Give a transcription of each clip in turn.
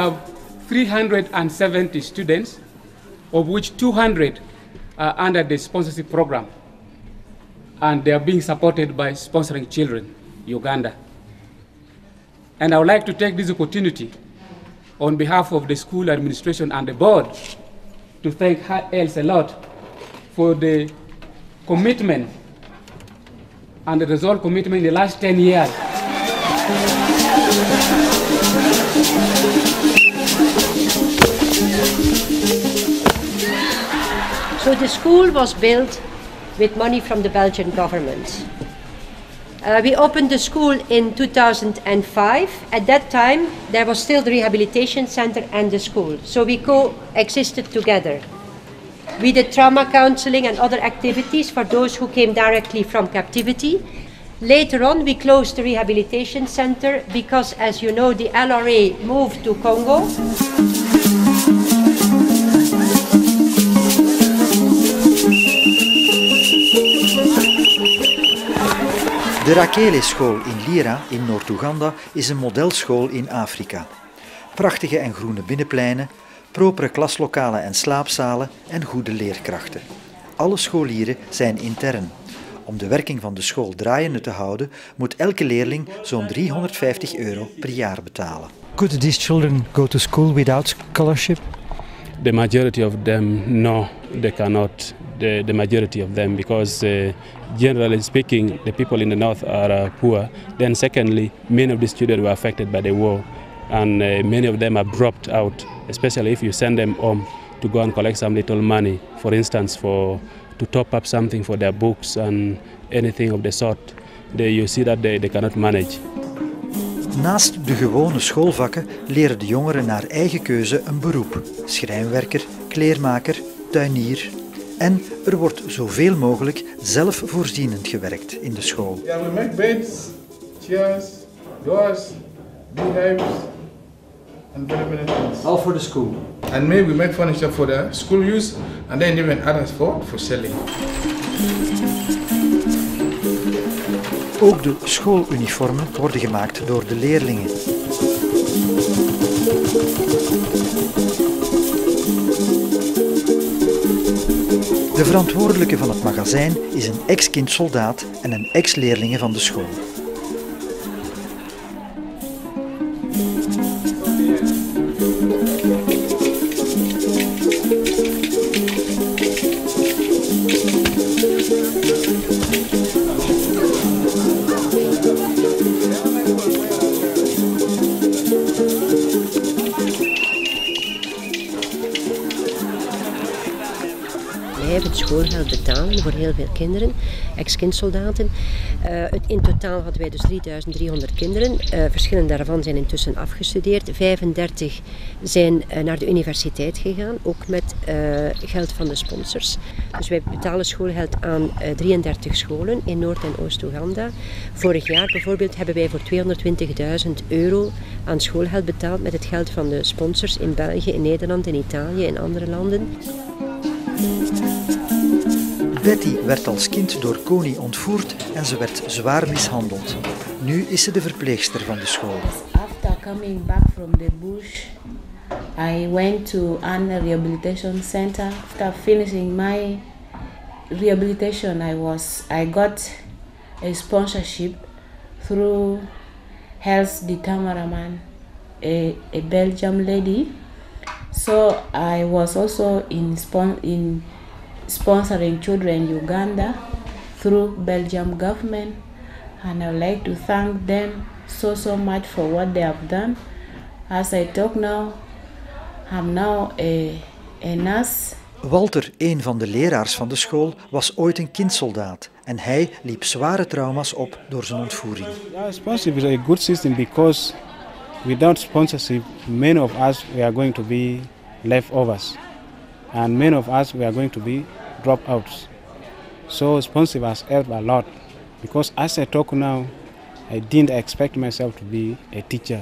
have 370 students, of which 200 are under the sponsorship program. And they are being supported by Sponsoring Children, Uganda. And I would like to take this opportunity on behalf of the school administration and the board to thank her else a lot for the commitment and the resolve commitment in the last 10 years. So the school was built with money from the Belgian government. We opened the school in 2005. At that time, there was still the rehabilitation center and the school. So we coexisted together. We did trauma counseling and other activities for those who came directly from captivity. Later on, we closed the rehabilitation center because, as you know, the LRA moved to Congo. De Rakele-school in Lira in Noord-Oeganda is een modelschool in Afrika. Prachtige en groene binnenpleinen, propere klaslokalen en slaapzalen en goede leerkrachten. Alle scholieren zijn intern. Om de werking van de school draaiende te houden, moet elke leerling zo'n €350 per jaar betalen. Could these children go to school without scholarship? The majority of them, no, they cannot. The majority of them, because generally speaking, the people in the north are poor. Then secondly, many of these children were affected by the war, and many of them have dropped out, especially if you send them home to go and collect some little money, for instance, to top up something for their books and anything of the sort. You see that they cannot manage. Naast de gewone schoolvakken leren de jongeren naar eigen keuze een beroep. Schrijnwerker, kleermaker, tuinier. En er wordt zoveel mogelijk zelfvoorzienend gewerkt in de school. Yeah, we make beds, chairs, doors, beehives, and very many things. All for the school. And maybe we make furniture for the school use, and then even others for selling. Ook de schooluniformen worden gemaakt door de leerlingen. De verantwoordelijke van het magazijn is een ex-kindsoldaat en een ex-leerlinge van de school. Het schoolgeld betalen voor heel veel kinderen, ex-kindsoldaten. In totaal hadden wij dus 3300 kinderen. Verschillende daarvan zijn intussen afgestudeerd. 35 zijn naar de universiteit gegaan, ook met geld van de sponsors. Dus wij betalen schoolgeld aan 33 scholen in Noord- en Oost-Oeganda. Vorig jaar bijvoorbeeld hebben wij voor €220.000 aan schoolgeld betaald met het geld van de sponsors in België, in Nederland, in Italië en andere landen. Betty werd als kind door Kony ontvoerd en ze werd zwaar mishandeld. Nu is ze de verpleegster van de school. After coming back from the bush, I went to an rehabilitation center. After finishing my rehabilitation, I got a sponsorship through Health the Cameraman, a Belgian lady. So I was also in Sponsoring Children Uganda through Belgium government, and I would like to thank them so much for what they have done. As I talk now, I'm now a nurse. Walter, een van de leraars van de school, was ooit een kindsoldaat en hij liep zware trauma's op door zijn ontvoering. Sponsorship is a good system because without sponsorship, many of us we are going to be leftovers. And many of us we are going to be dropouts. So sponsorship has helped a lot because as I talk now, I didn't expect myself to be a teacher.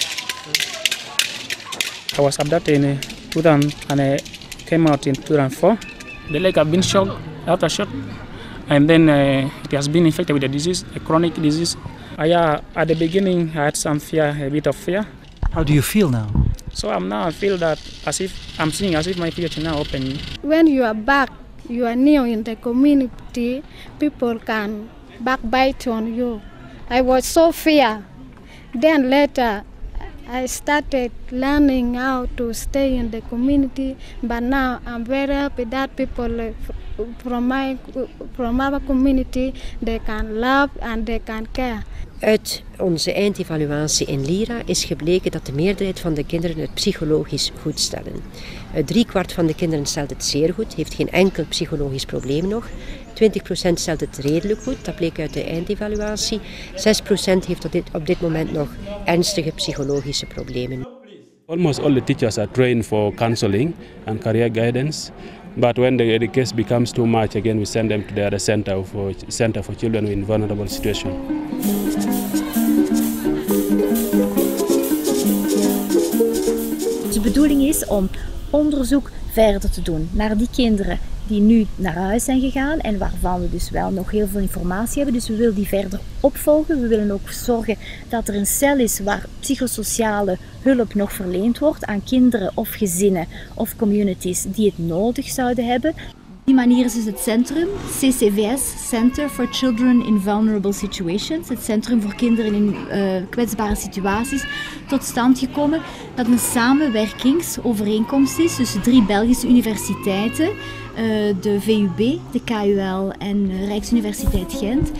I was abducted in 2000 and I came out in 2004. The leg had been shocked after shock, and then it has been infected with a disease, a chronic disease. At the beginning I had some fear, a bit of fear. How do you feel now? So I feel that as if I'm seeing as if my future now open. When you are back, you are new in the community, people can backbite on you. I was so fear. Then later I started learning how to stay in the community, but now I'm very happy that people from our community, they can love and they can care. Uit onze eindevaluatie in Lira is gebleken dat de meerderheid van de kinderen het psychologisch goed stellen. 3/4 van de kinderen stelt het zeer goed, heeft geen enkel psychologisch probleem nog. 20% stelt het redelijk goed, dat bleek uit de eindevaluatie. 6% heeft op dit moment nog ernstige psychologische problemen. Almost all the teachers are trained for counseling and career guidance. But when the case becomes too much, again we send them to the other center for children in vulnerable situations. De bedoeling is om onderzoek verder te doen naar die kinderen die nu naar huis zijn gegaan en waarvan we dus wel nog heel veel informatie hebben. Dus we willen die verder opvolgen. We willen ook zorgen dat er een cel is waar psychosociale hulp nog verleend wordt aan kinderen of gezinnen of communities die het nodig zouden hebben. Op die manier is dus het centrum, CCVS, Center for Children in Vulnerable Situations, het centrum voor kinderen in kwetsbare situaties, tot stand gekomen. Dat een samenwerkingsovereenkomst is tussen 3 Belgische universiteiten, de VUB, de KUL en Rijksuniversiteit Gent.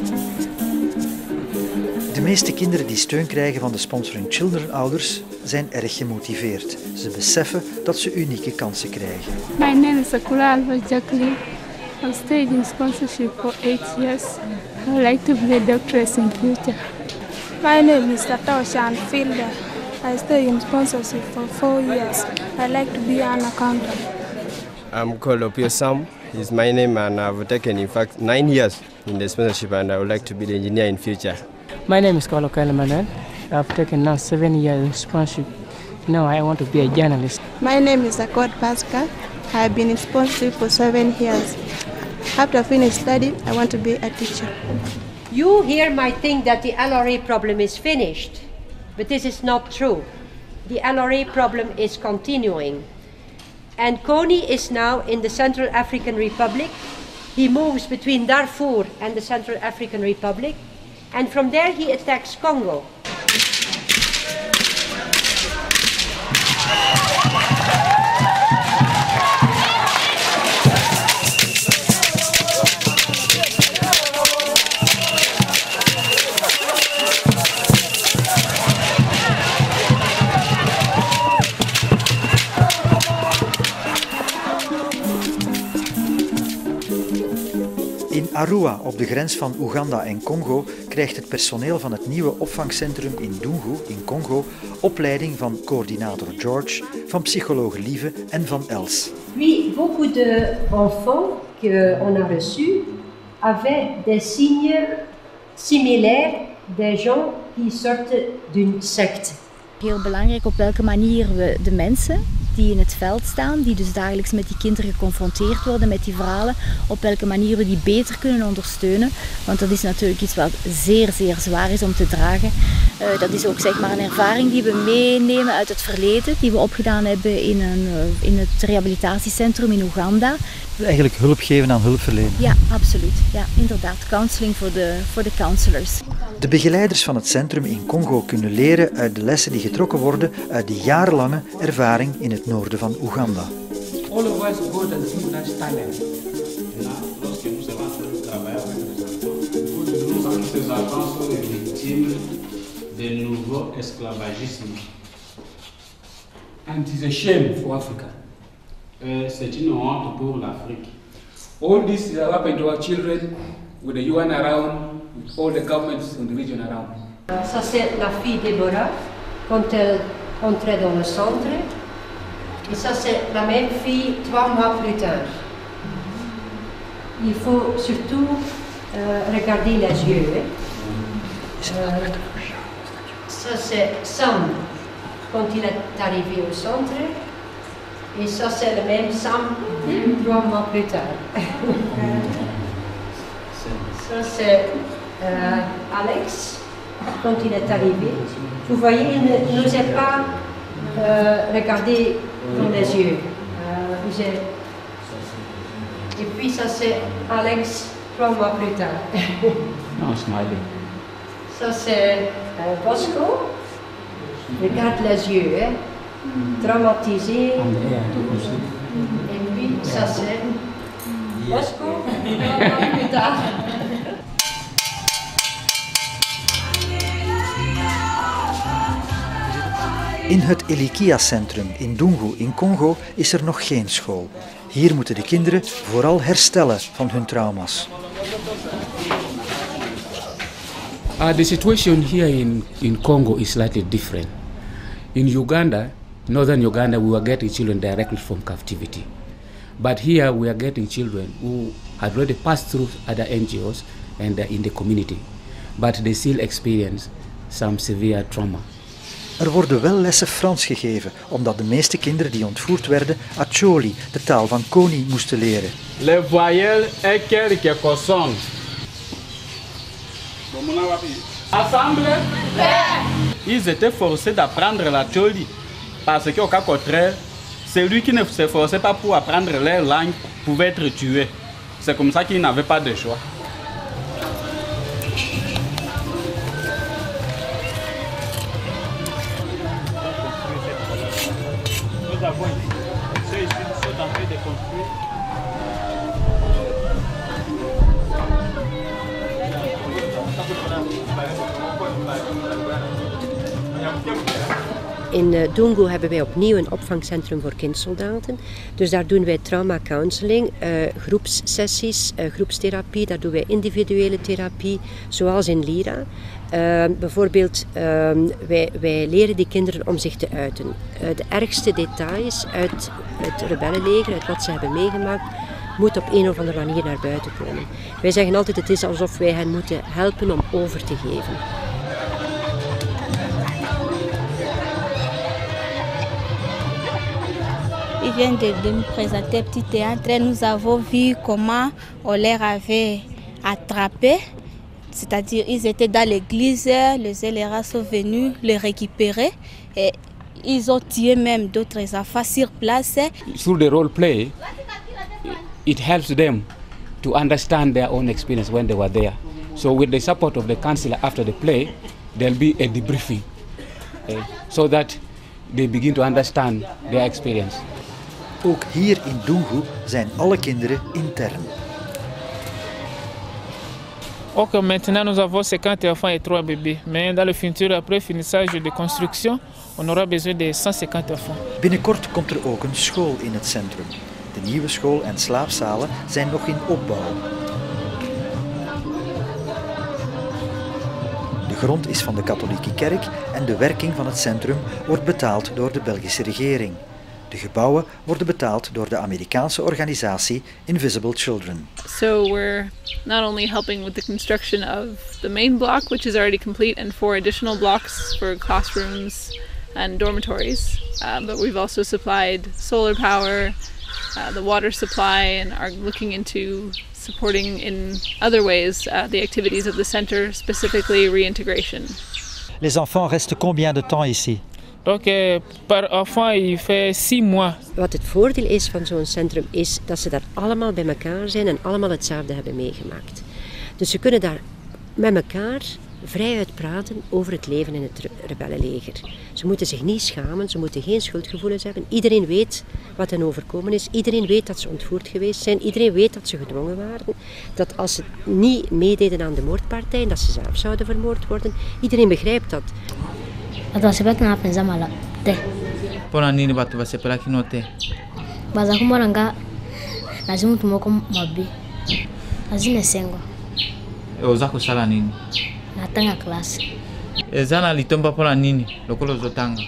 De meeste kinderen die steun krijgen van de Sponsoring Children ouders zijn erg gemotiveerd. Ze beseffen dat ze unieke kansen krijgen. My name is Akula Alva Jacqueline. I've stayed in sponsorship for 8 years. I would like to be a doctoress in future. My name is Tatoshan Fielder. I stay in sponsorship for 4 years. I like to be an accountant. I'm called Opio Sam, is my name, and I've taken in fact 9 years in the sponsorship, and I would like to be the engineer in future. My name is Kolo Manuel. I've taken now 7 years in sponsorship. Now I want to be a journalist. My name is Akod Pascal. I've been in sponsorship for 7 years. After finished study, I want to be a teacher. You here might think that the LRA problem is finished, but this is not true. The LRA problem is continuing. And Kony is now in the Central African Republic. He moves between Darfur and the Central African Republic. And from there he attacks Congo. In Arua, op de grens van Oeganda en Congo, krijgt het personeel van het nieuwe opvangcentrum in Dungu in Congo opleiding van coördinator George, van psycholoog Lieve en van Els. Puis, beaucoup d'enfants qu'on a reçus avaient des signes similaires des gens qui sortent d'une secte. Heel belangrijk op welke manier we de mensen die in het veld staan, die dus dagelijks met die kinderen geconfronteerd worden met die verhalen, op welke manier we die beter kunnen ondersteunen. Want dat is natuurlijk iets wat zeer, zeer zwaar is om te dragen. Dat is ook zeg maar een ervaring die we meenemen uit het verleden, die we opgedaan hebben in het rehabilitatiecentrum in Oeganda. Eigenlijk hulp geven aan hulpverlening. Ja, absoluut. Ja, inderdaad. Counseling voor de counselors. De begeleiders van het centrum in Congo kunnen leren uit de lessen die getrokken worden uit de jarenlange ervaring in het noorden van Oeganda. All of us go and see that talent. And it is a shame for Africa. C'est une honte pour l'Afrique. All this is happening to our children with the UN around, with all the governments in the region around. Ça c'est la fille Déborah quand elle entrait dans le centre. Et ça c'est la même fille 3 mois plus tard. Il faut surtout regarder les yeux. Ça c'est Sam quand il est arrivé au centre. Et ça c'est le même Sam 3 mois plus tard. Ça c'est Alex quand il est arrivé. Vous voyez, il ne nous est pas Regardez dans les yeux. Et puis ça c'est Alex 3 mois plus tard. No, smiling. Ça c'est Bosco. Regarde les yeux, hein. Traumatisé. Et puis ça c'est Bosco 3 mois plus tard. In het Elikia-centrum in Dungu in Congo is er nog geen school. Hier moeten de kinderen vooral herstellen van hun trauma's. The situation here in Congo is slightly different. In Uganda, northern Uganda, we were getting children directly from captivity. But here we are getting children who had already passed through other NGOs and in the community. But they still experience some severe trauma. Er worden wel lessen Frans gegeven, omdat de meeste kinderen die ontvoerd werden Acholi, de taal van Koni, moesten leren. Les voyelles et quelques consonnes. Assemble. Ils étaient forcés d'apprendre la Choli parce qu'au cas contraire, celui qui ne s'efforçait pas pour apprendre leur langue pouvait être tué. C'est comme ça qu'ils n'avaient pas de choix. In Dungu hebben wij opnieuw een opvangcentrum voor kindsoldaten. Dus daar doen wij trauma counseling, groepssessies, groepstherapie. Daar doen wij individuele therapie, zoals in Lira. Bijvoorbeeld, wij leren die kinderen om zich te uiten. De ergste details uit het rebellenleger, uit wat ze hebben meegemaakt, moet op een of andere manier naar buiten komen. Wij zeggen altijd, het is alsof wij hen moeten helpen om over te geven. Ils viennent de nous présenter un petit théâtre. Nous avons vu comment on les avait attrapés. C'est-à-dire ils étaient dans l'église, les scélérats sont venus les récupérer. Et ils ont tué même d'autres enfants sur place. Through the role play, it helps them to understand their own experience when they were there. So with the support of the counselor after the play, there'll be a debriefing, so that they begin to understand their experience. Ook hier in Dungu zijn alle kinderen intern. Ok, maintenant nous avons 50 enfants et 3 bébés. Mais dans le futur, après finissage de construction, on aura besoin de 150 enfants. Binnenkort komt er ook een school in het centrum. De nieuwe school en slaapzalen zijn nog in opbouw. De grond is van de katholieke kerk en de werking van het centrum wordt betaald door de Belgische regering. De gebouwen worden betaald door de Amerikaanse organisatie Invisible Children. So we're not only helping with the construction of the main block, which is already complete, and 4 additional blocks for classrooms and dormitories, but we've also supplied solar power, the water supply, and are looking into supporting in other ways the activities of the center, specifically reintegration. Les enfants restent combien de temps ici? Donc par enfant il fait 6 mois. Wat het voordeel is van zo'n centrum is dat ze daar allemaal bij elkaar zijn en allemaal hetzelfde hebben meegemaakt. Dus ze kunnen daar met elkaar vrij uitpraten over het leven in het rebellenleger. Ze moeten zich niet schamen, ze moeten geen schuldgevoelens hebben. Iedereen weet wat hen overkomen is. Iedereen weet dat ze ontvoerd geweest zijn. Iedereen weet dat ze gedwongen waren. Dat als ze niet meededen aan de moordpartij, dat ze zelf zouden vermoord worden. Iedereen begrijpt dat. Pona nini watu wasepela kinote? Baza kumoranga lazima tumoko mabi. Azine sengo. Oza kusala nini? Natanga klasi. Ezana litomba pona nini? Lokolo zotanga.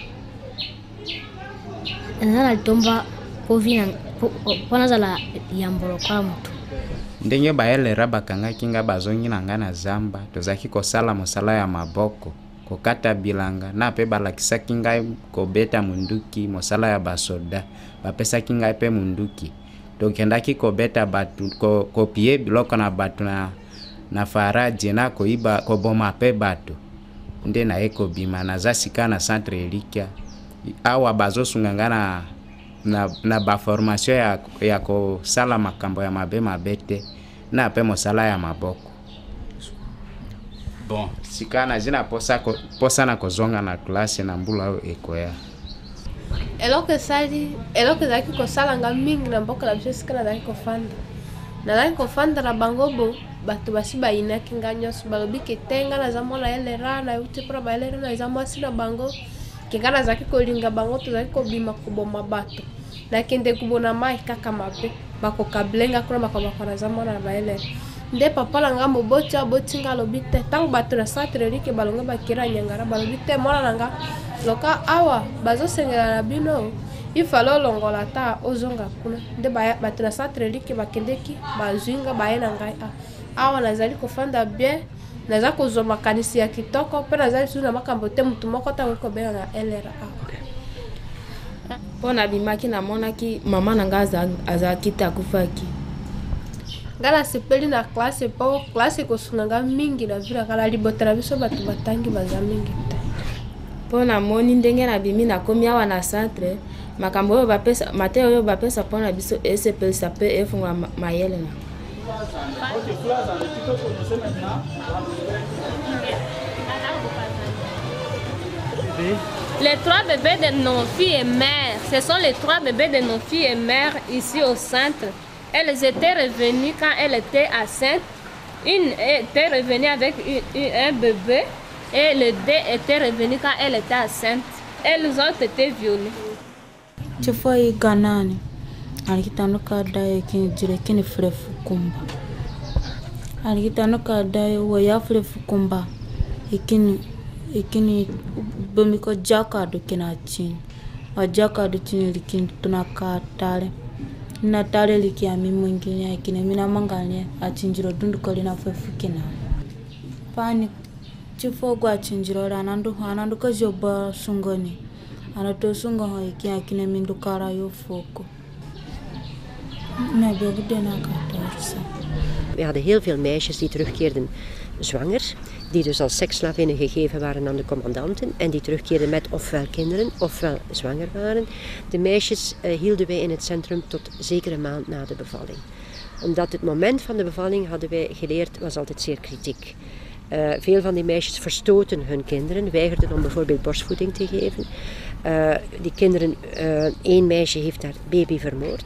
Ezana litomba povina pona zala yambolo kwa mtu. Ndenge bayelera bakangaki nga bazongina na zamba tozaki kosala mosala ya maboko. Kokata bilanga na pe balakisaki ngai kobeta munduki mosala ya basoda bapesaki ngai pe munduki tokendaki kobeta batu kopie biloko na batu na faraji na koiba koboma pe batu nde na ekobima naza sika na centre Elikia awa bazosunganga na baformation ya kosala makambo ya mabe te na pe mosala ya maboko. Bon, sikana zina posa na kozonga na klase na mbula ekoya. Eloko zaki kosala nga mingi na mboka la biso sikana zaki kofanda. Na zaki kofanda na bangobo bato basi bayinaki nga nyonso balobi ke tenga na za mwana elera na uti pra ba elera na za mwasi na bango ke nga na zaki kolinga bango tozaki kobima koboma bato na kende kubona mai kaka mabe bakokablenga kuna bakobakona za mwana na ba elera nde papa na nga moboti aboti nga lobi te tango bato na centre like balonga bakira nyangara balobi te mwana na nga loka awa bazosengela na bino ifalo longola ta ozonga kuna nde bato na centre like bakendeki bazwinga baye na ngai awa nazali kofanda bien naza kozwa makanisi ya kitoko mpe nazali su na makambo te mutu moko ntango kobenga na LRA. Mpo nabimaki namonaki mama na ngai azalaki te akufaki. Nga nasepeli na klase mpo klase ekosunga nga mingi na vila kala libotela biso bato batangi baza mingi te. Mpo namoni ndenge nabimi nakomi awa na centre makambo oyo bapesa mateya oyo bapesa mpo na biso esepelisa mpe efungola mayele na. Les 3 bébés de nos filles et mères, ce sont les 3 bébés de nos filles et mères ici au centre. Elles étaient revenues quand elles étaient enceintes. Une était revenue avec un bébé et les 2 étaient revenus quand elle était enceinte. Elles ont été violées. Tu vois, Ganani. Alikitano kadaye kinjire kini frefu kumba. Alikitano kadaye waya frefu kumba. Ikini bomiko jakado kina chini. Wa jakado chini likini tunakatale. Na tale likia mwingine ikine mina mangane achinjiro dundu kolina frefu kina. Pani chifogwa achinjiro anandu kajoba sungoni. Anato sunga ho ikia ikine mindukara yofoko. We hadden heel veel meisjes die terugkeerden zwanger, die dus als seksslavinnen gegeven waren aan de commandanten en die terugkeerden met ofwel kinderen ofwel zwanger waren. De meisjes hielden wij in het centrum tot zeker een maand na de bevalling. Omdat het moment van de bevalling, hadden wij geleerd, was altijd zeer kritiek. Veel van die meisjes verstoten hun kinderen, weigerden om bijvoorbeeld borstvoeding te geven. Die kinderen, 1 meisje heeft haar baby vermoord.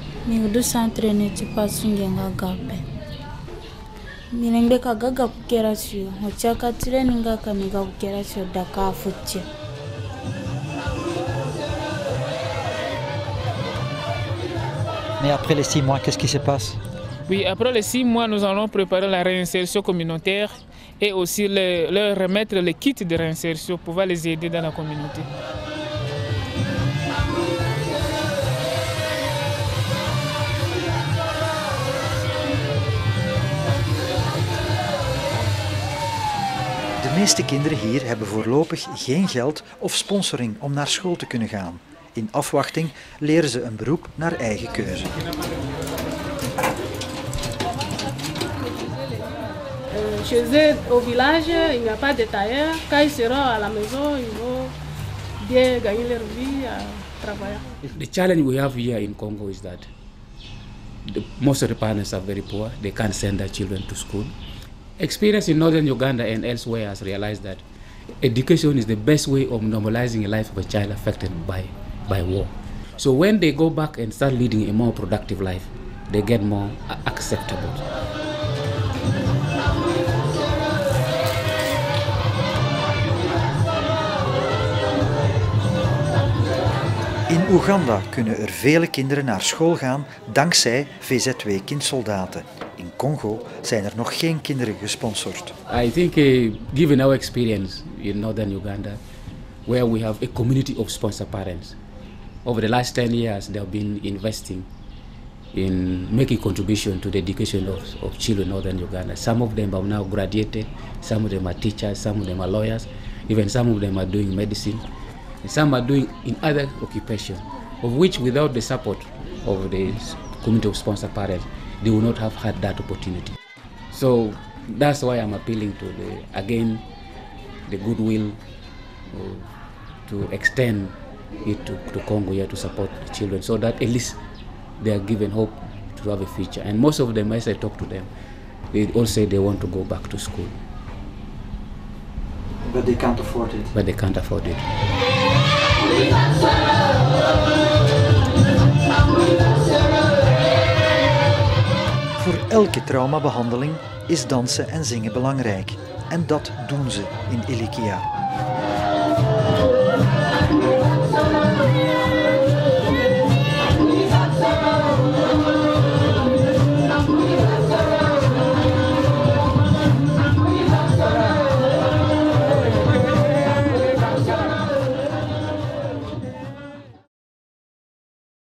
Mais après les 6 mois, qu'est-ce qui se passe? Oui, après les 6 mois, nous allons préparer la réinsertion communautaire et aussi leur remettre les kits de réinsertion pour pouvoir les aider dans la communauté. De meeste kinderen hier hebben voorlopig geen geld of sponsoring om naar school te kunnen gaan. In afwachting leren ze een beroep naar eigen keuze. Chez eux, au village, il n'y a pas de tailleur. Quand ils seront à la maison, ils vont bien gagner leur vie à travailler. The challenge we have here in Congo is that most of the parents are very poor. They can't send their children to school. Experience in northern Uganda and elsewhere has realized that education is the best way of normalizing the life of a child affected by war. So when they go back and start leading a more productive life, they get more acceptable. In Oeganda kunnen er vele kinderen naar school gaan dankzij VZW Kindsoldaten. In Congo zijn er nog geen kinderen gesponsord. I think given our experience in northern Uganda, where we have a community of sponsor parents, over the last 10 years they have been investing in making contribution to the education of children in northern Uganda. Some of them have now graduated, some of them are teachers, some of them are lawyers, even some of them are doing medicine. Some are doing in other occupations, of which without the support of the community of sponsor parents, they would not have had that opportunity. So that's why I'm appealing to the goodwill to extend here to Congo here to support the children, so that at least they are given hope to have a future. And most of them, as I talk to them, they all say they want to go back to school. But they can't afford it. But they can't afford it. Voor elke traumabehandeling is dansen en zingen belangrijk. En dat doen ze in Ilikia.